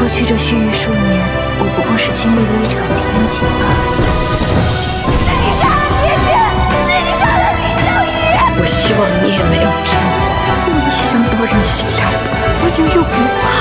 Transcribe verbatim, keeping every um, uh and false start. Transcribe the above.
过去这须臾数年，我不过是经历了一场天劫罢了。 是你杀了姐姐，是你杀了林小姨。 我希望你也没有骗我。 我一想到人心凉薄，我就又不怕。